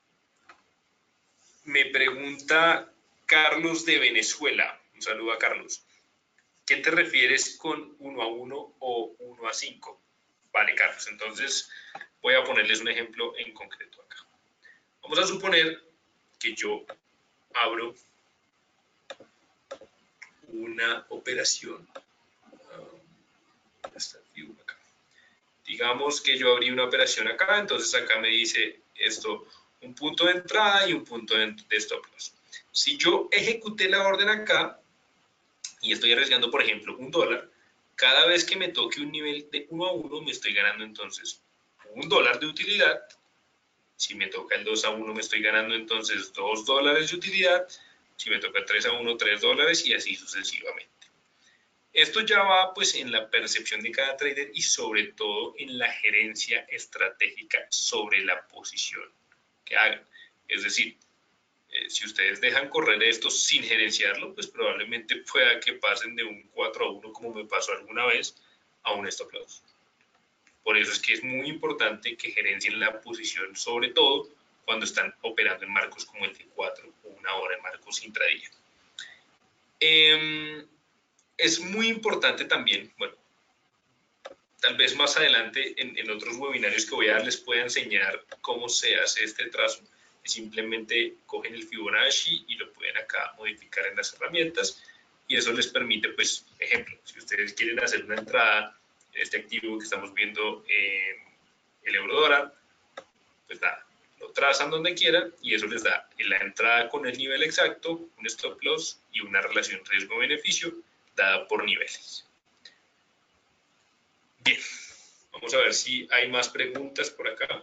me pregunta Carlos de Venezuela. Un saludo a Carlos. ¿Qué te refieres con uno a uno o uno a cinco? Vale, Carlos. Entonces voy a ponerles un ejemplo en concreto acá. Vamos a suponer que yo abro una operación. Um, acá. Digamos que yo abrí una operación acá, entonces acá me dice esto, un punto de entrada y un punto de, de stop loss. Si yo ejecuté la orden acá y estoy arriesgando, por ejemplo, un dólar, cada vez que me toque un nivel de uno a uno me estoy ganando entonces un dólar de utilidad. Si me toca el dos a uno me estoy ganando entonces dos dólares de utilidad. Si me toca el tres a uno, tres dólares y así sucesivamente. Esto ya va pues en la percepción de cada trader y sobre todo en la gerencia estratégica sobre la posición que hagan. Es decir, eh, si ustedes dejan correr esto sin gerenciarlo, pues probablemente pueda que pasen de un cuatro a uno como me pasó alguna vez a un stop loss. Por eso es que es muy importante que gerencien la posición, sobre todo cuando están operando en marcos como el de cuatro o una hora en marcos intradía. Eh, Es muy importante también, bueno, tal vez más adelante en, en otros webinarios que voy a dar les pueda enseñar cómo se hace este trazo. Simplemente cogen el Fibonacci y lo pueden acá modificar en las herramientas y eso les permite, pues, ejemplo, si ustedes quieren hacer una entrada en este activo que estamos viendo, eh, el euro dólar, pues nada, lo trazan donde quieran y eso les da la entrada con el nivel exacto, un stop loss y una relación riesgo-beneficio dada por niveles. Bien, vamos a ver si hay más preguntas por acá.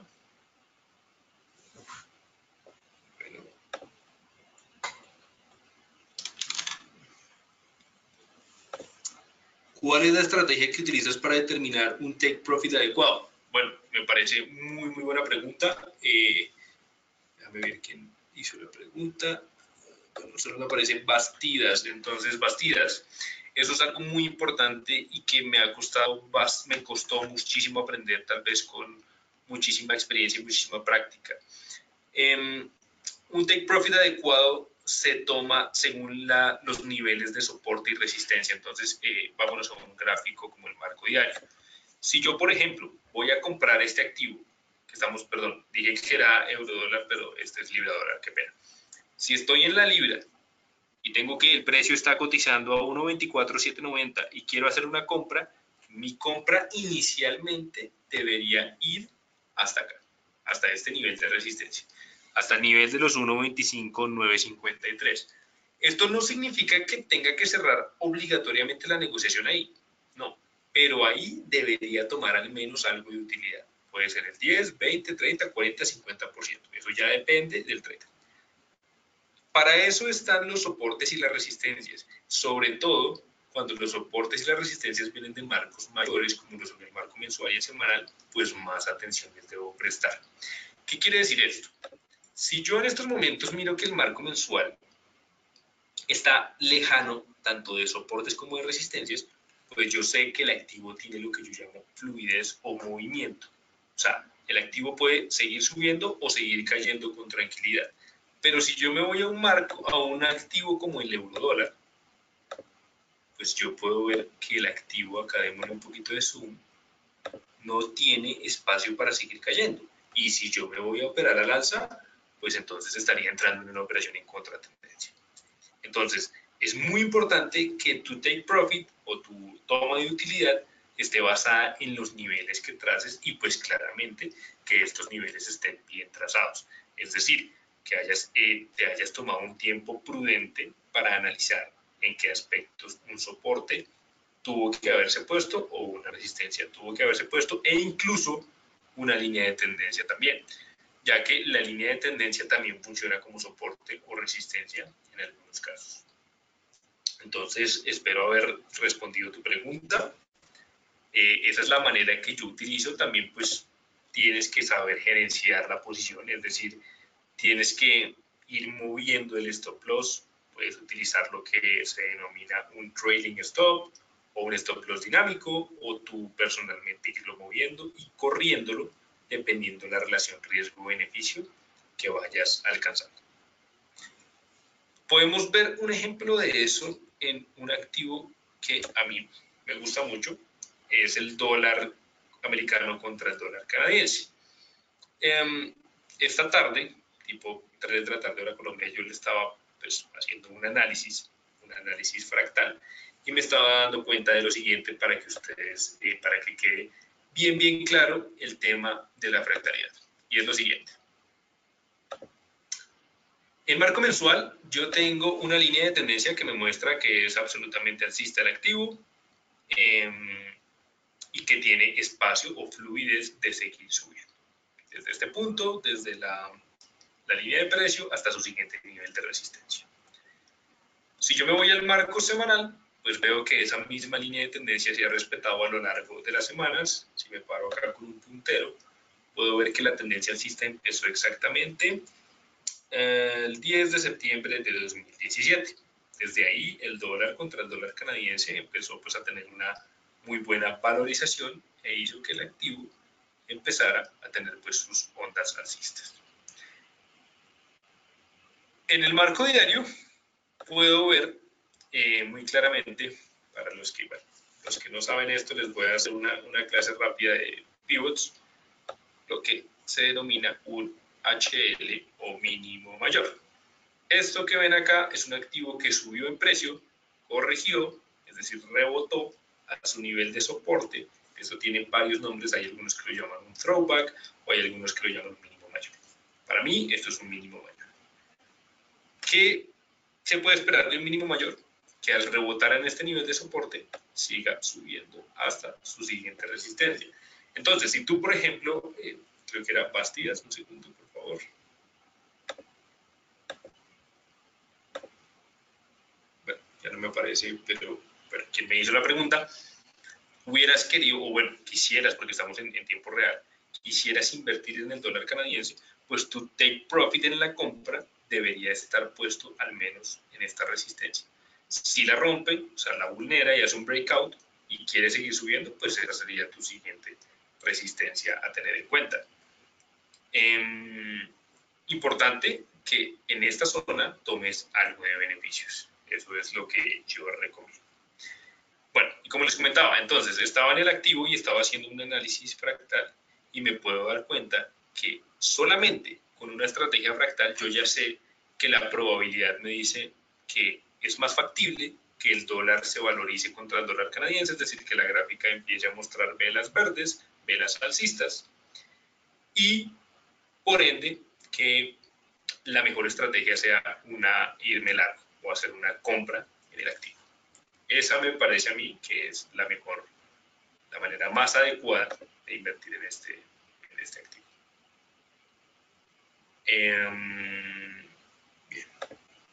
Bueno. ¿Cuál es la estrategia que utilizas para determinar un take profit adecuado? Bueno, me parece muy, muy buena pregunta. Eh, déjame ver quién hizo la pregunta. Bueno, solo me aparecen Bastidas, entonces Bastidas. Eso es algo muy importante y que me ha costado, me costó muchísimo aprender, tal vez con muchísima experiencia y muchísima práctica. Eh, un take profit adecuado se toma según la, los niveles de soporte y resistencia. Entonces, eh, vámonos a un gráfico como el marco diario. Si yo, por ejemplo, voy a comprar este activo, que estamos, perdón, dije que era euro dólar, pero este es libra dólar, qué pena. Si estoy en la libra y tengo que el precio está cotizando a uno veinticuatro setecientos noventa y quiero hacer una compra, mi compra inicialmente debería ir hasta acá, hasta este nivel de resistencia, hasta el nivel de los uno veinticinco novecientos cincuenta y tres. Esto no significa que tenga que cerrar obligatoriamente la negociación ahí, no, pero ahí debería tomar al menos algo de utilidad. Puede ser el diez, veinte, treinta, cuarenta, cincuenta por ciento. Eso ya depende del trader. Para eso están los soportes y las resistencias, sobre todo cuando los soportes y las resistencias vienen de marcos mayores, como lo son el marco mensual y el semanal, pues más atención les debo prestar. ¿Qué quiere decir esto? Si yo en estos momentos miro que el marco mensual está lejano tanto de soportes como de resistencias, pues yo sé que el activo tiene lo que yo llamo fluidez o movimiento. O sea, el activo puede seguir subiendo o seguir cayendo con tranquilidad. Pero si yo me voy a un marco, a un activo como el euro dólar, pues yo puedo ver que el activo, acá démosle un poquito de zoom, no tiene espacio para seguir cayendo. Y si yo me voy a operar al alza, pues entonces estaría entrando en una operación en contratendencia. Entonces, es muy importante que tu take profit o tu toma de utilidad esté basada en los niveles que traces y pues claramente que estos niveles estén bien trazados. Es decir, que hayas, eh, te hayas tomado un tiempo prudente para analizar en qué aspectos un soporte tuvo que haberse puesto o una resistencia tuvo que haberse puesto e incluso una línea de tendencia también, ya que la línea de tendencia también funciona como soporte o resistencia en algunos casos. Entonces, espero haber respondido tu pregunta. Eh, esa es la manera que yo utilizo. También, pues, tienes que saber gerenciar la posición, es decir, tienes que ir moviendo el stop loss. Puedes utilizar lo que se denomina un trailing stop o un stop loss dinámico, o tú personalmente irlo moviendo y corriéndolo dependiendo de la relación riesgo-beneficio que vayas alcanzando. Podemos ver un ejemplo de eso en un activo que a mí me gusta mucho, es el dólar americano contra el dólar canadiense. Eh, esta tarde, tipo tres de la tarde hora Colombia, yo le estaba pues, haciendo un análisis, un análisis fractal, y me estaba dando cuenta de lo siguiente para que ustedes, eh, para que quede bien, bien claro el tema de la fractalidad. Y es lo siguiente. En marco mensual, yo tengo una línea de tendencia que me muestra que es absolutamente alcista el activo eh, y que tiene espacio o fluidez de seguir subiendo. Desde este punto, desde la, la línea de precio hasta su siguiente nivel de resistencia. Si yo me voy al marco semanal, pues veo que esa misma línea de tendencia se ha respetado a lo largo de las semanas. Si me paro acá con un puntero, puedo ver que la tendencia alcista empezó exactamente el diez de septiembre de dos mil diecisiete. Desde ahí el dólar contra el dólar canadiense empezó pues a tener una muy buena valorización e hizo que el activo empezara a tener pues sus ondas alcistas. En el marco diario puedo ver eh, muy claramente, para los que, bueno, los que no saben esto, les voy a hacer una, una clase rápida de pivots, lo que se denomina un H L o mínimo mayor. Esto que ven acá es un activo que subió en precio, corrigió, es decir, rebotó a su nivel de soporte. Eso tiene varios nombres, hay algunos que lo llaman un throwback o hay algunos que lo llaman un mínimo mayor. Para mí, esto es un mínimo mayor. ¿Qué se puede esperar de un mínimo mayor? Que al rebotar en este nivel de soporte siga subiendo hasta su siguiente resistencia. Entonces, si tú, por ejemplo, eh, creo que era Bastidas, un segundo, por favor. Bueno, ya no me aparece, pero bueno, quien me hizo la pregunta, hubieras querido, o bueno, quisieras, porque estamos en, en tiempo real, quisieras invertir en el dólar canadiense, pues tu take profit en la compra debería estar puesto al menos en esta resistencia. Si la rompe, o sea, la vulnera y hace un breakout y quiere seguir subiendo, pues esa sería tu siguiente resistencia a tener en cuenta. Eh, importante que en esta zona tomes algo de beneficios. Eso es lo que yo recomiendo. Bueno, y como les comentaba, entonces estaba en el activo y estaba haciendo un análisis fractal y me puedo dar cuenta que solamente con una estrategia fractal yo ya sé que la probabilidad me dice que es más factible que el dólar se valorice contra el dólar canadiense, es decir, que la gráfica empiece a mostrar velas verdes, velas alcistas, y por ende que la mejor estrategia sea una irme largo o hacer una compra en el activo. Esa me parece a mí que es la mejor, la manera más adecuada de invertir en este, en este activo. Eh, bien.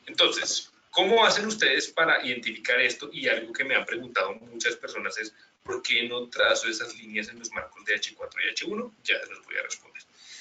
Entonces, ¿cómo hacen ustedes para identificar esto? Y algo que me han preguntado muchas personas es, ¿por qué no trazo esas líneas en los marcos de hache cuatro y hache uno? Ya les voy a responder.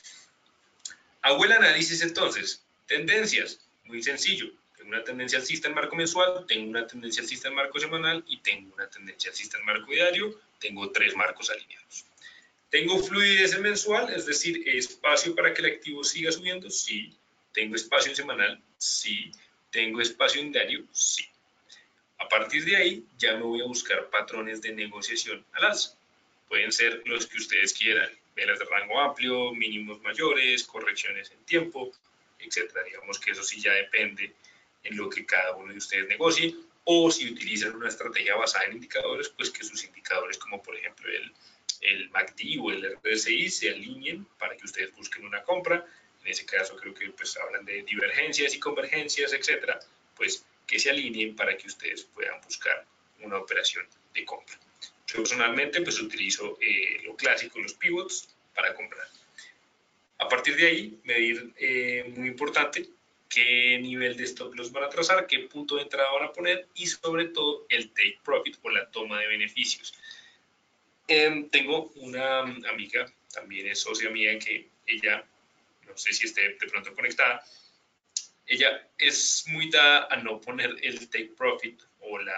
Hago el análisis entonces. Tendencias, muy sencillo. Tengo una tendencia alcista en marco mensual, tengo una tendencia alcista en marco semanal y tengo una tendencia alcista en marco diario. Tengo tres marcos alineados. ¿Tengo fluidez en mensual? Es decir, ¿espacio para que el activo siga subiendo? Sí. ¿Tengo espacio en semanal? Sí. ¿Tengo espacio en diario? Sí. A partir de ahí, ya me voy a buscar patrones de negociación al alza. Pueden ser los que ustedes quieran. Velas de rango amplio, mínimos mayores, correcciones en tiempo, etcétera. Digamos que eso sí ya depende en lo que cada uno de ustedes negocie. O si utilizan una estrategia basada en indicadores, pues que sus indicadores, como por ejemplo el el M A C D o el R S I se alineen para que ustedes busquen una compra. En ese caso creo que pues hablan de divergencias y convergencias, etcétera. Pues que se alineen para que ustedes puedan buscar una operación de compra. Yo personalmente pues utilizo eh, lo clásico, los pivots, para comprar. A partir de ahí, medir, eh, muy importante, qué nivel de stop loss van a trazar, qué punto de entrada van a poner y sobre todo el take profit o la toma de beneficios. Eh, tengo una amiga, también es socia mía, que ella, no sé si esté de pronto conectada, ella es muy dada a no poner el take profit o la,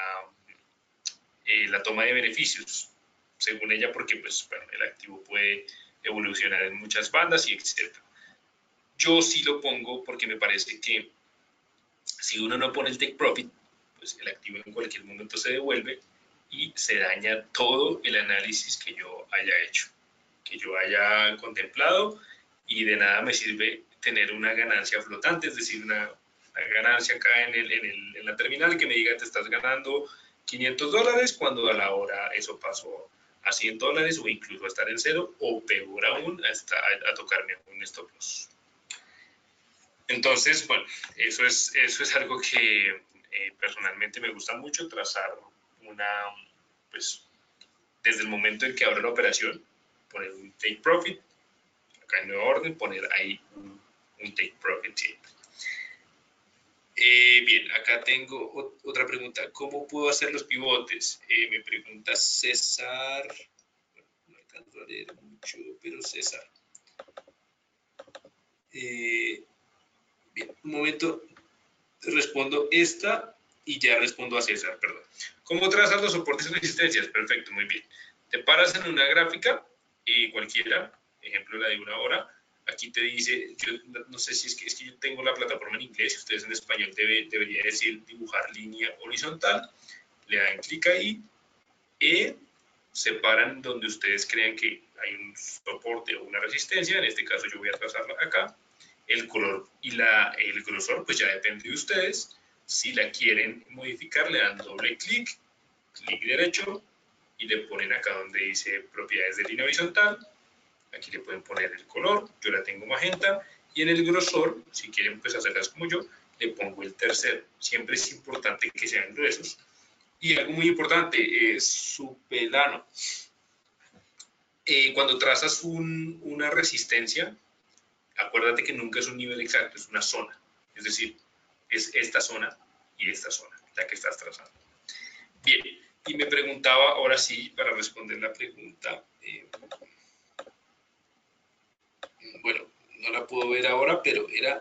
eh, la toma de beneficios, según ella, porque pues, bueno, el activo puede evolucionar en muchas bandas y etcétera. Yo sí lo pongo porque me parece que si uno no pone el take profit, pues el activo en cualquier momento se devuelve y se daña todo el análisis que yo haya hecho, que yo haya contemplado, y de nada me sirve tener una ganancia flotante, es decir, una, una ganancia acá en, el, en, el, en la terminal que me diga te estás ganando quinientos dólares cuando a la hora eso pasó a cien dólares o incluso a estar en cero o peor aún hasta a, a tocarme un stop loss. Entonces, bueno, eso es, eso es algo que eh, personalmente me gusta mucho, trazar una, pues, desde el momento en que abro la operación, poner un take profit, acá en nueva orden, poner ahí un, un take profit siempre. Eh, bien, acá tengo otra pregunta. ¿Cómo puedo hacer los pivotes? Eh, me pregunta César. Bueno, no alcanzo a leer mucho, pero César. Eh, bien, un momento. Respondo esta y ya respondo a César, perdón. ¿Cómo trazas los soportes y resistencias? Perfecto, muy bien. Te paras en una gráfica, eh, cualquiera, ejemplo la de una hora. Aquí te dice, yo no sé si es que, es que yo tengo la plataforma en inglés, si ustedes en español debe, debería decir dibujar línea horizontal. Le dan clic ahí y se paran donde ustedes crean que hay un soporte o una resistencia. En este caso yo voy a trazarla acá. El color y la, el grosor pues ya depende de ustedes. Si la quieren modificar, le dan doble clic, clic derecho y le ponen acá donde dice propiedades de línea horizontal. Aquí le pueden poner el color, yo la tengo magenta, y en el grosor, si quieren pues hacerlas como yo, le pongo el tercero. Siempre es importante que sean gruesos. Y algo muy importante es su pelano. Eh, cuando trazas un, una resistencia, acuérdate que nunca es un nivel exacto, es una zona. Es decir, es esta zona y esta zona, la que estás trazando. Bien, y me preguntaba, ahora sí, para responder la pregunta, eh, bueno, no la puedo ver ahora, pero era,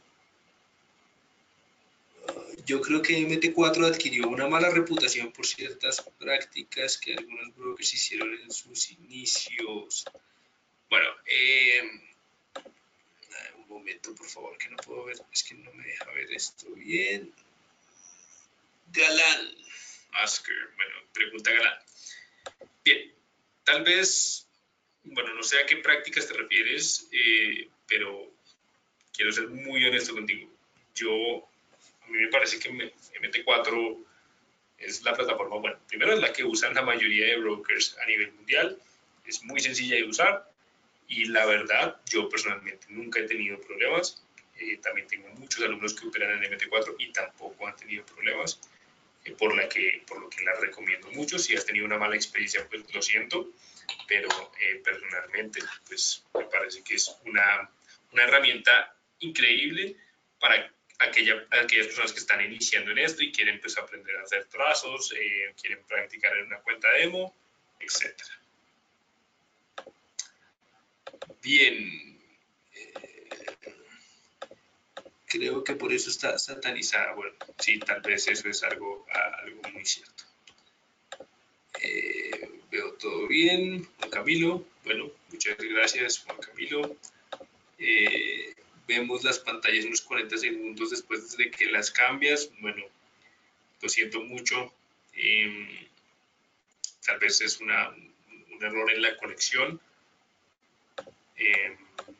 uh, yo creo que M T cuatro adquirió una mala reputación por ciertas prácticas que algunos brokers hicieron en sus inicios. Bueno, eh, un momento, por favor, que no puedo ver, es que no me deja ver esto bien. Galán, Asker, bueno, pregunta Galán. Bien, tal vez, bueno, no sé a qué prácticas te refieres, eh, pero quiero ser muy honesto contigo. Yo, a mí me parece que M T cuatro es la plataforma, bueno, primero es la que usan la mayoría de brokers a nivel mundial, es muy sencilla de usar y la verdad, yo personalmente nunca he tenido problemas. Eh, también tengo muchos alumnos que operan en M T cuatro y tampoco han tenido problemas. Por, la que, por lo que la recomiendo mucho. Si has tenido una mala experiencia, pues lo siento, pero eh, personalmente pues me parece que es una, una herramienta increíble para aquella, aquellas personas que están iniciando en esto y quieren pues aprender a hacer trazos, eh, quieren practicar en una cuenta demo, etcétera. Bien, eh, creo que por eso está satanizada. Bueno, sí, tal vez eso es algo, algo muy cierto. Eh, veo todo bien, Juan Camilo. Bueno, muchas gracias, Juan Camilo. Eh, vemos las pantallas unos cuarenta segundos después de que las cambias. Bueno, lo siento mucho. Eh, tal vez es una, un error en la conexión. Eh,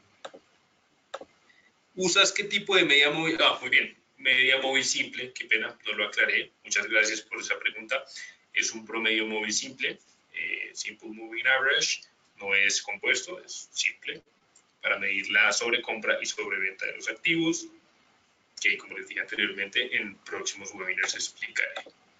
¿Usas qué tipo de media móvil? Ah, muy bien. Media móvil simple, qué pena, no lo aclaré. Muchas gracias por esa pregunta. Es un promedio móvil simple, eh, Simple Moving Average, no es compuesto, es simple, para medir la sobrecompra y sobreventa de los activos, que como les dije anteriormente, en próximos webinars explicaré.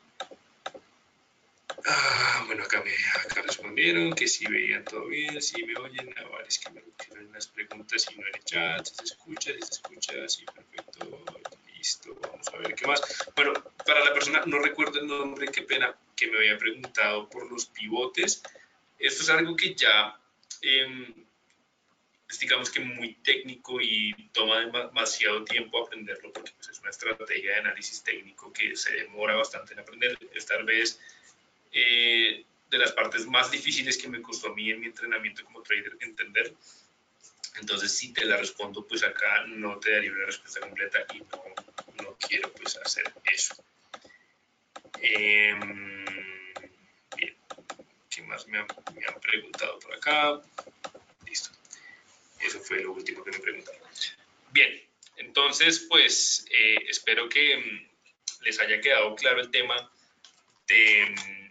Ah, bueno, acá me acá respondieron que si veían todo bien, si me oyen. Ah, vale, es que me pusieron las preguntas y no en el chat, si se escucha, si se escucha, sí, perfecto, listo, vamos a ver qué más. Bueno, para la persona, no recuerdo el nombre, qué pena, que me había preguntado por los pivotes. Esto es algo que ya, eh, es digamos que muy técnico y toma demasiado tiempo aprenderlo porque pues, es una estrategia de análisis técnico que se demora bastante en aprender. Es tal vez Eh, de las partes más difíciles que me costó a mí en mi entrenamiento como trader entender. Entonces, si te la respondo, pues acá no te daría una respuesta completa y no, no quiero pues hacer eso. Eh, bien, ¿qué más me han, me han preguntado por acá? Listo. Eso fue lo último que me preguntaron. Bien, entonces, pues eh, espero que um, les haya quedado claro el tema de... Um,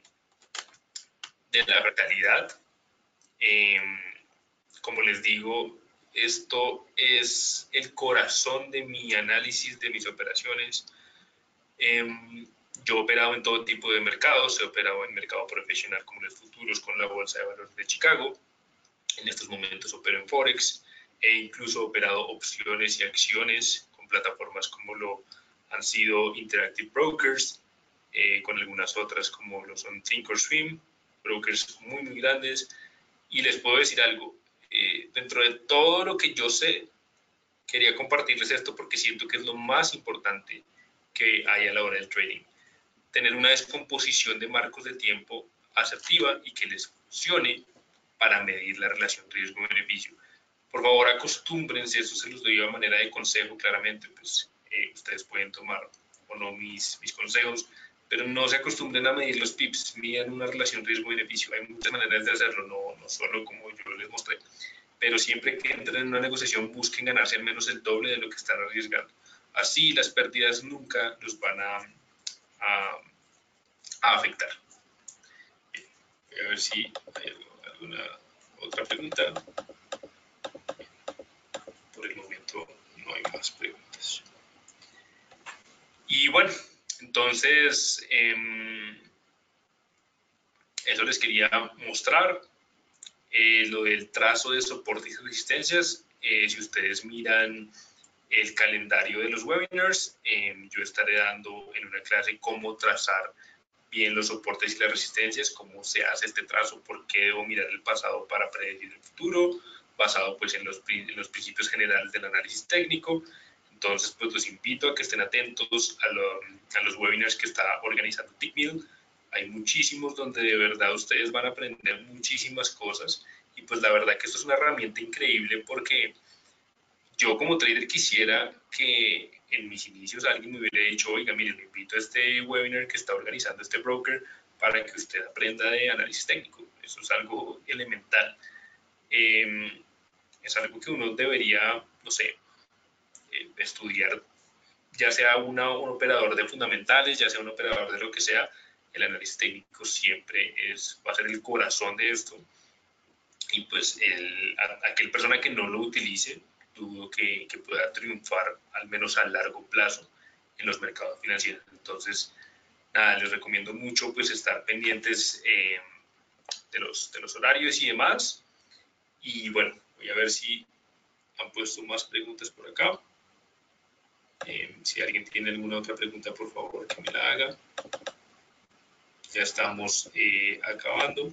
de la realidad. Eh, como les digo, esto es el corazón de mi análisis de mis operaciones. Eh, yo he operado en todo tipo de mercados, he operado en mercado profesional como los futuros con la Bolsa de Valores de Chicago. En estos momentos opero en Forex. He incluso operado opciones y acciones con plataformas como lo han sido Interactive Brokers, eh, con algunas otras como lo son Thinkorswim, brokers muy, muy grandes. Y les puedo decir algo, eh, dentro de todo lo que yo sé, quería compartirles esto porque siento que es lo más importante que hay a la hora del trading. Tener una descomposición de marcos de tiempo asertiva y que les funcione para medir la relación riesgo-beneficio. Por favor, acostúmbrense, eso se los doy de manera de consejo, claramente, pues eh, ustedes pueden tomar o no mis, mis consejos, pero no se acostumbren a medir los pips, midan una relación riesgo-beneficio. Hay muchas maneras de hacerlo, no, no solo como yo les mostré, pero siempre que entren en una negociación busquen ganarse al menos el doble de lo que están arriesgando. Así las pérdidas nunca los van a, a, a afectar. Bien, voy a ver si hay alguna otra pregunta. Por el momento no hay más preguntas. Y bueno, entonces eh, eso les quería mostrar. Eh, lo del trazo de soportes y resistencias, eh, si ustedes miran el calendario de los webinars, eh, yo estaré dando en una clase cómo trazar bien los soportes y las resistencias, cómo se hace este trazo, por qué debo mirar el pasado para predecir el futuro, basado pues en los, en los principios generales del análisis técnico. Entonces, pues los invito a que estén atentos a, lo, a los webinars que está organizando TickMill. Hay muchísimos donde de verdad ustedes van a aprender muchísimas cosas y pues la verdad que esto es una herramienta increíble porque yo como trader quisiera que en mis inicios alguien me hubiera dicho, oiga, mire, lo invito a este webinar que está organizando este broker para que usted aprenda de análisis técnico. Eso es algo elemental. Eh, es algo que uno debería, no sé, eh, estudiar, ya sea una, un operador de fundamentales, ya sea un operador de lo que sea. El análisis técnico siempre es, va a ser el corazón de esto. Y pues el, a, aquel persona que no lo utilice, dudo que, que pueda triunfar, al menos a largo plazo, en los mercados financieros. Entonces, nada, les recomiendo mucho pues estar pendientes eh, de, los, de los horarios y demás. Y bueno, voy a ver si han puesto más preguntas por acá. Eh, si alguien tiene alguna otra pregunta, por favor, que me la haga. Ya estamos eh, acabando.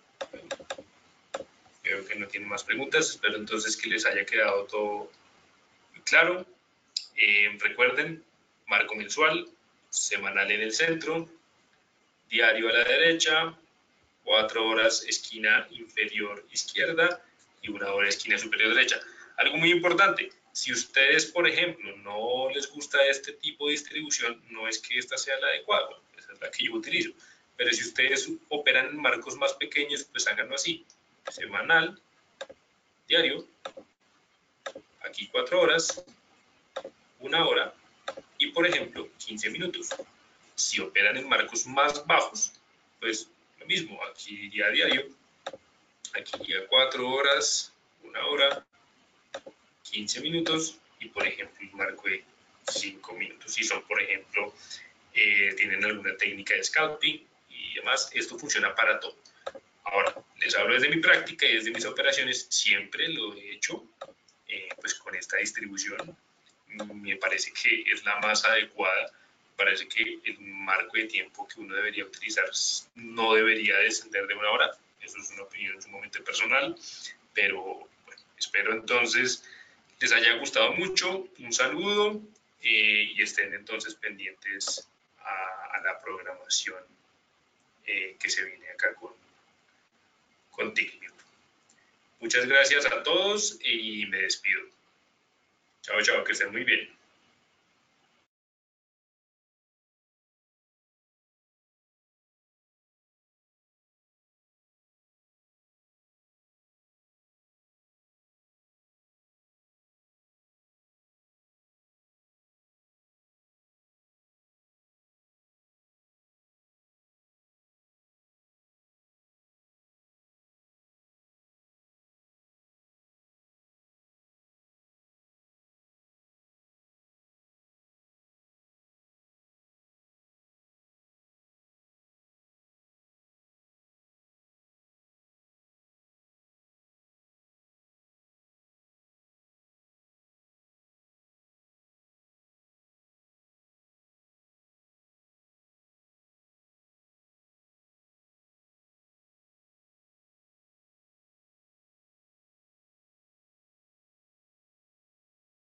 Veo que no tiene más preguntas. Espero entonces que les haya quedado todo muy claro. Eh, recuerden, marco mensual, semanal en el centro, diario a la derecha, cuatro horas esquina inferior izquierda y una hora esquina superior derecha. Algo muy importante, si ustedes, por ejemplo, no les gusta este tipo de distribución, no es que esta sea la adecuada, esa es la que yo utilizo, pero si ustedes operan en marcos más pequeños, pues háganlo así, semanal, diario, aquí cuatro horas, una hora y, por ejemplo, quince minutos. Si operan en marcos más bajos, pues lo mismo, aquí día a diario, aquí a cuatro horas, una hora, quince minutos y, por ejemplo, un marco de cinco minutos. Si son, por ejemplo, eh, tienen alguna técnica de scalping y demás, esto funciona para todo. Ahora, les hablo desde mi práctica y desde mis operaciones, siempre lo he hecho eh, pues con esta distribución. Me parece que es la más adecuada. Me parece que el marco de tiempo que uno debería utilizar no debería descender de una hora. Eso es una opinión sumamente personal, pero bueno, espero entonces les haya gustado mucho. Un saludo eh, y estén entonces pendientes a, a la programación eh, que se viene acá con, con TickView. Muchas gracias a todos y me despido. Chao, chao, que estén muy bien.